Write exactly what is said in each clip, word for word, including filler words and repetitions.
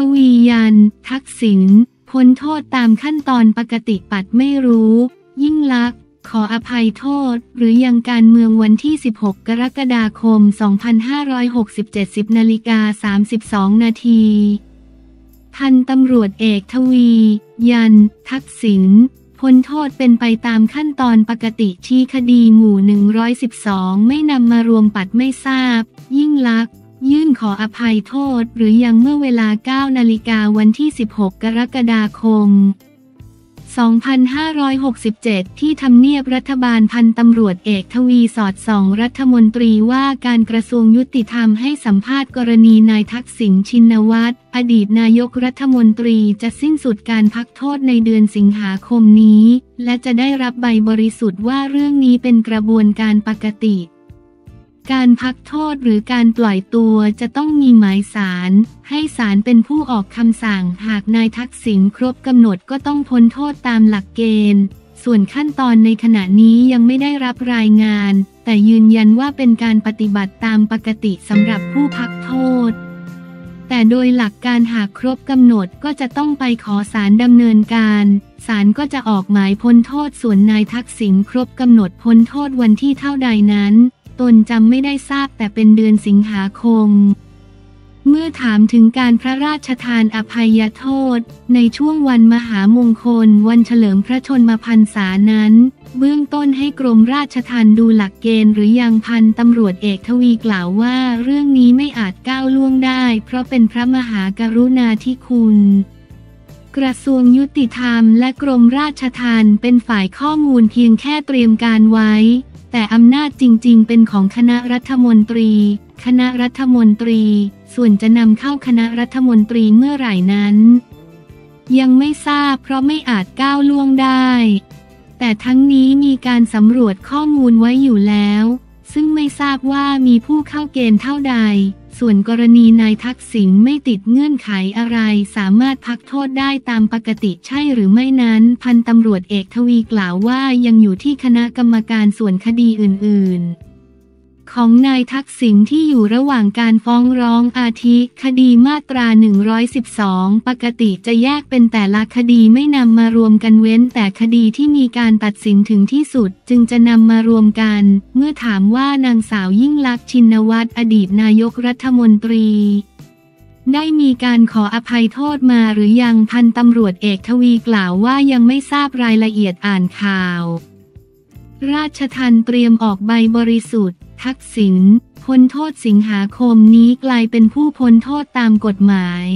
วียันทักษิณพ้นโทษตามขั้นตอนปกติปัดไม่รู้ยิ่งลักษณ์ขออภัยโทษหรือยังการเมืองวันที่สิบหกกรกฎาคมสองพันห้าร้อยหกสิบเจ็ด สิบนาฬิกาสามสิบสองนาทีพันตำรวจเอกทวียันทักษิณพ้นโทษเป็นไปตามขั้นตอนปกติชี้คดีหมู่หนึ่งร้อยสิบสองไม่นำมารวมปัดไม่ทราบยิ่งลักษณ์ยื่นขออภัยโทษหรือยังเมื่อเวลา เก้านาฬิกาวันที่สิบหกกรกฎาคมสองพันห้าร้อยหกสิบเจ็ดที่ทำเนียบรัฐบาลพันตำรวจเอกทวีสอดส่องรัฐมนตรีว่าการกระทรวงยุติธรรมให้สัมภาษณ์กรณีนายทักษิณชินวัตรอดีตนายกรัฐมนตรีจะสิ้นสุดการพักโทษในเดือนสิงหาคมนี้และจะได้รับใบบริสุทธิ์ว่าเรื่องนี้เป็นกระบวนการปกติการพักโทษหรือการปล่อยตัวจะต้องมีหมายศาลให้ศาลเป็นผู้ออกคำสั่งหากนายทักษิณครบกำหนดก็ต้องพ้นโทษตามหลักเกณฑ์ส่วนขั้นตอนในขณะนี้ยังไม่ได้รับรายงานแต่ยืนยันว่าเป็นการปฏิบัติตามปกติสำหรับผู้พักโทษแต่โดยหลักการหากครบกำหนดก็จะต้องไปขอศาลดำเนินการศาลก็จะออกหมายพ้นโทษส่วนนายทักษิณครบกำหนดพ้นโทษวันที่เท่าใดนั้นตนจำไม่ได้ทราบแต่เป็นเดือนสิงหาคมเมื่อถามถึงการพระราชทานอภัยโทษในช่วงวันมหามงคลวันเฉลิมพระชนมพรรษานั้นเบื้องต้นให้กรมราชทัณฑ์ดูหลักเกณฑ์หรือยังพันตำรวจเอกทวีกล่าวว่าเรื่องนี้ไม่อาจก้าวล่วงได้เพราะเป็นพระมหากรุณาธิคุณกระทรวงยุติธรรมและกรมราชทัณฑ์เป็นฝ่ายข้อมูลเพียงแค่เตรียมการไว้แต่อำนาจจริงๆเป็นของคณะรัฐมนตรีคณะรัฐมนตรีส่วนจะนำเข้าคณะรัฐมนตรีเมื่อไหร่นั้นยังไม่ทราบเพราะไม่อาจก้าวล่วงได้แต่ทั้งนี้มีการสำรวจข้อมูลไว้อยู่แล้วซึ่งไม่ทราบว่ามีผู้เข้าเกณฑ์เท่าใดส่วนกรณีนายทักษิณไม่ติดเงื่อนไขอะไรสามารถพักโทษได้ตามปกติใช่หรือไม่นั้นพันตำรวจเอกทวีกล่าวว่ายังอยู่ที่คณะกรรมการส่วนคดีอื่นๆของนายทักษิณที่อยู่ระหว่างการฟ้องร้องอาทิคดีมาตราหนึ่งร้อยสิบสองปกติจะแยกเป็นแต่ละคดีไม่นำมารวมกันเว้นแต่คดีที่มีการตัดสินถึงที่สุดจึงจะนำมารวมกันเมื่อถามว่านางสาวยิ่งลักษณ์ชินวัตรอดีตนายกรัฐมนตรีได้มีการขออภัยโทษมาหรือยังพันตำรวจเอกทวีกล่าวว่ายังไม่ทราบรายละเอียดอ่านข่าวราชทัณฑ์เตรียมออกใบบริสุทธิ์ทักษิณพ้นโทษสิงหาคมนี้กลายเป็นผู้พ้นโทษตามกฎหมาย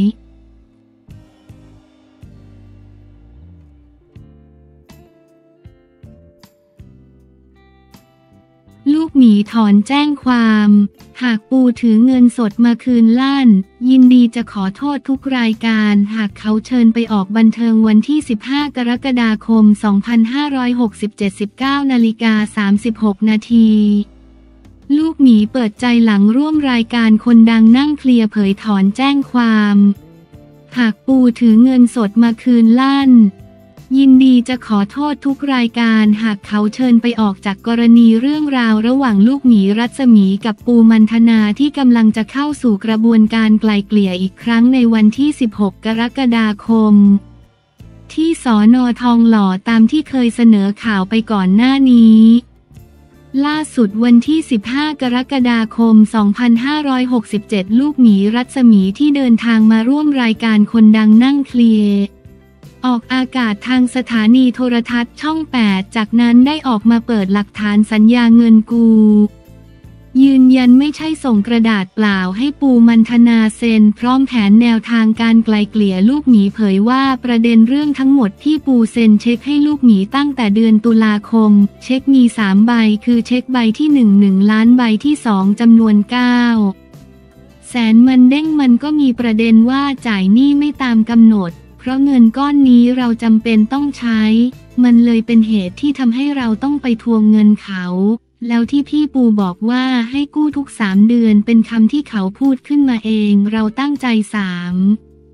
ลูกหมีถอนแจ้งความหากปูถือเงินสดมาคืนลั่นยินดีจะขอโทษทุกรายการหากเขาเชิญไปออกบันเทิงวันที่สิบห้ากรกฎาคมสองพันห้าร้อยหกสิบเจ็ด สิบเก้านาฬิกาสามสิบหกนาทีลูกหมีเปิดใจหลังร่วมรายการคนดังนั่งเคลียร์เผยถอนแจ้งความหากปูถือเงินสดมาคืนลั่นยินดีจะขอโทษทุกรายการหากเขาเชิญไปออกจากกรณีเรื่องราวระหว่างลูกหมีรัศมีกับปูมันธนาที่กำลังจะเข้าสู่กระบวนการไกล่เกลี่ยอีกครั้งในวันที่สิบหกกรกฎาคมที่สน.ทองหล่อตามที่เคยเสนอข่าวไปก่อนหน้านี้ล่าสุดวันที่สิบห้ากรกฎาคมสองพันห้าร้อยหกสิบเจ็ดลูกหมีรัศมีที่เดินทางมาร่วมรายการคนดังนั่งเคลียร์ออกอากาศทางสถานีโทรทัศน์ช่องแปดจากนั้นได้ออกมาเปิดหลักฐานสัญญาเงินกูยืนยันไม่ใช่ส่งกระดาษเปล่าให้ปูมันธนาเซ็นพร้อมแผนแนวทางการไกลเกลี่ยลูกหมีเผยว่าประเด็นเรื่องทั้งหมดที่ปูเซ็นเช็คให้ลูกหมีตั้งแต่เดือนตุลาคมเช็คมีสามใบคือเช็คใบที่หนึ่ง หนึ่งล้านใบที่สองจำนวนเก้าแสนมันเด้งมันก็มีประเด็นว่าจ่ายหนี้ไม่ตามกำหนดเพราะเงินก้อนนี้เราจำเป็นต้องใช้มันเลยเป็นเหตุที่ทำให้เราต้องไปทวงเงินเขาแล้วที่พี่ปูบอกว่าให้กู้ทุกสามเดือนเป็นคำที่เขาพูดขึ้นมาเองเราตั้งใจสาม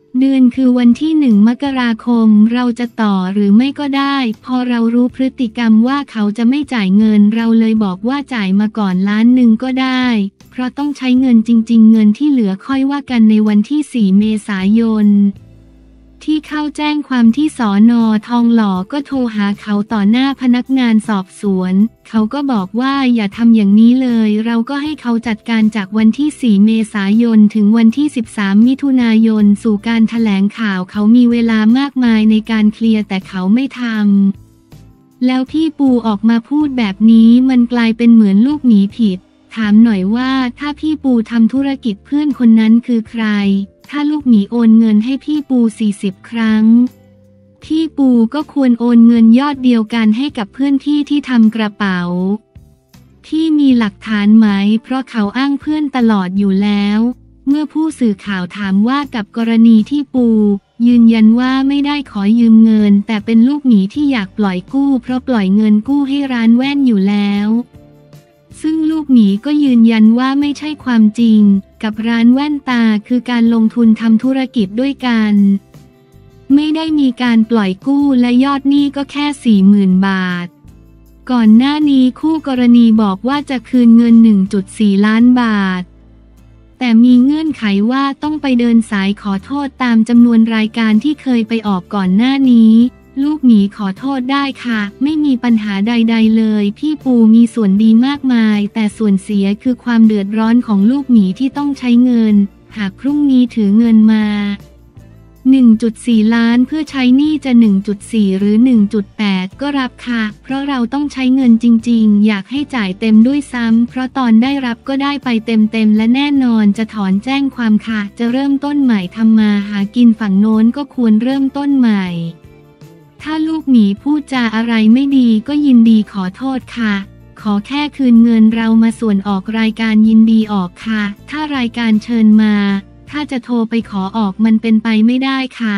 เดือนคือวันที่หนึ่งมกราคมเราจะต่อหรือไม่ก็ได้พอเรารู้พฤติกรรมว่าเขาจะไม่จ่ายเงินเราเลยบอกว่าจ่ายมาก่อนล้านหนึ่งก็ได้เพราะต้องใช้เงินจริงๆเงินที่เหลือค่อยว่ากันในวันที่สี่เมษายนที่เข้าแจ้งความที่สน.ทองหล่อก็โทรหาเขาต่อหน้าพนักงานสอบสวนเขาก็บอกว่าอย่าทำอย่างนี้เลยเราก็ให้เขาจัดการจากวันที่สี่เมษายนถึงวันที่สิบสามมิถุนายนสู่การแถลงข่าวเขามีเวลามากมายในการเคลียร์แต่เขาไม่ทำแล้วพี่ปูออกมาพูดแบบนี้มันกลายเป็นเหมือนลูกหมีผิดถามหน่อยว่าถ้าพี่ปูทำธุรกิจเพื่อนคนนั้นคือใครถ้าลูกหมีโอนเงินให้พี่ปูสี่สิบครั้งพี่ปูก็ควรโอนเงินยอดเดียวกันให้กับเพื่อนพี่ที่ทำกระเป๋าพี่มีหลักฐานไหมเพราะเขาอ้างเพื่อนตลอดอยู่แล้วเมื่อผู้สื่อข่าวถามว่ากับกรณีที่ปูยืนยันว่าไม่ได้ขอยืมเงินแต่เป็นลูกหมีที่อยากปล่อยกู้เพราะปล่อยเงินกู้ให้ร้านแว่นอยู่แล้วซึ่งลูกหมีก็ยืนยันว่าไม่ใช่ความจริงกับร้านแว่นตาคือการลงทุนทำธุรกิจด้วยกันไม่ได้มีการปล่อยกู้และยอดหนี้ก็แค่ สี่หมื่น บาทก่อนหน้านี้คู่กรณีบอกว่าจะคืนเงิน หนึ่งจุดสี่ ล้านบาทแต่มีเงื่อนไขว่าต้องไปเดินสายขอโทษตามจำนวนรายการที่เคยไปออกก่อนหน้านี้ลูกหมีขอโทษได้ค่ะไม่มีปัญหาใดๆเลยพี่ปูมีส่วนดีมากมายแต่ส่วนเสียคือความเดือดร้อนของลูกหมีที่ต้องใช้เงินหากพรุ่งนี้ถือเงินมา หนึ่งจุดสี่ ล้านเพื่อใช้หนี้จะ หนึ่งจุดสี่ หรือ หนึ่งจุดแปด ก็รับค่ะเพราะเราต้องใช้เงินจริงๆอยากให้จ่ายเต็มด้วยซ้ำเพราะตอนได้รับก็ได้ไปเต็มๆและแน่นอนจะถอนแจ้งความค่ะจะเริ่มต้นใหม่ทำมาหากินฝั่งโน้นก็ควรเริ่มต้นใหม่ถ้าลูกหมีพูดจาอะไรไม่ดีก็ยินดีขอโทษค่ะขอแค่คืนเงินเรามาส่วนออกรายการยินดีออกค่ะถ้ารายการเชิญมาถ้าจะโทรไปขอออกมันเป็นไปไม่ได้ค่ะ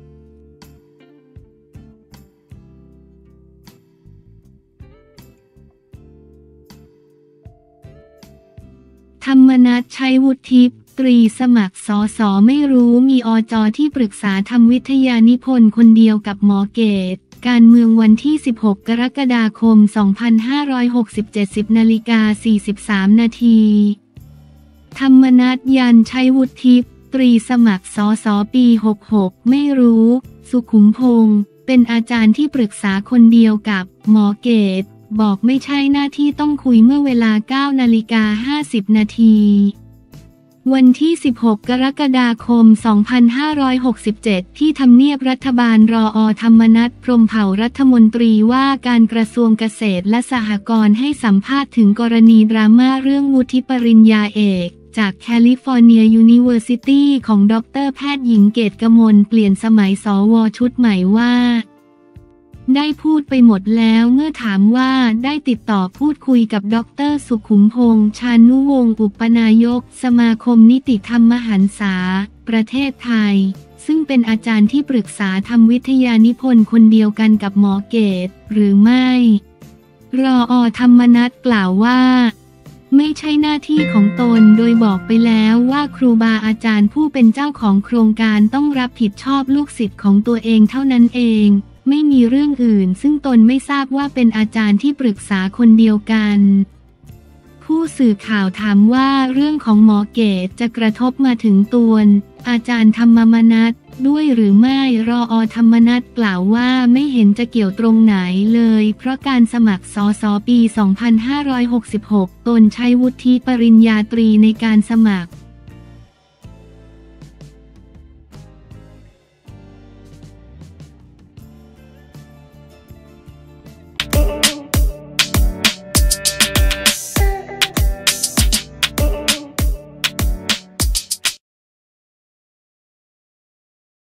ธรรมนัส ชัยวุฒิตรีสมัครสสไม่รู้มีอจ.ที่ปรึกษาทำวิทยานิพนธ์คนเดียวกับหมอเกตการเมืองวันที่สิบหกกรกฎาคมสองพันห้าร้อยหกสิบเจ็ด สิบนาฬิกาสี่สิบสามนาทีธรรมนัส ยัน ชัยวุฒิตรีสมัครสสปีหกหกไม่รู้สุขุมพงษ์เป็นอาจารย์ที่ปรึกษาคนเดียวกับหมอเกตบอกไม่ใช่หน้าที่ต้องคุยเมื่อเวลา เก้านาฬิกาห้าสิบนาทีวันที่สิบหกกรกฎาคมสองพันห้าร้อยหกสิบเจ็ดที่ทำเนียบรัฐบาลรอ.ธรรมนัส พรหมเผ่ารัฐมนตรีว่าการกระทรวงเกษตรและสหกรณ์ให้สัมภาษณ์ถึงกรณีดราม่าเรื่องวุฒิปริญญาเอกจากแคลิฟอร์เนียยูนิเวอร์ซิตี้ของดร.แพทย์หญิงเกตกมลเปลี่ยนสมัยสว.ชุดใหม่ว่าได้พูดไปหมดแล้วเมื่อถามว่าได้ติดต่อพูดคุยกับดร.สุขุมพงษ์ ชานุวงศ์อุปนายกสมาคมนิติธรรมหันษาประเทศไทยซึ่งเป็นอาจารย์ที่ปรึกษาทำวิทยานิพนธ์คนเดียวกันกับหมอเกตหรือไม่รอ.ธรรมนัสกล่าวว่าไม่ใช่หน้าที่ของตนโดยบอกไปแล้วว่าครูบาอาจารย์ผู้เป็นเจ้าของโครงการต้องรับผิดชอบลูกศิษย์ของตัวเองเท่านั้นเองไม่มีเรื่องอื่นซึ่งตนไม่ทราบว่าเป็นอาจารย์ที่ปรึกษาคนเดียวกันผู้สื่อข่าวถามว่าเรื่องของหมอเกตจะกระทบมาถึงตนอาจารย์ธรรมนัสด้วยหรือไม่รอ.ธรรมนัสกล่าวว่าไม่เห็นจะเกี่ยวตรงไหนเลยเพราะการสมัครสสปีสองพันห้าร้อยหกสิบหกตนใช้วุฒิปริญญาตรีในการสมัคร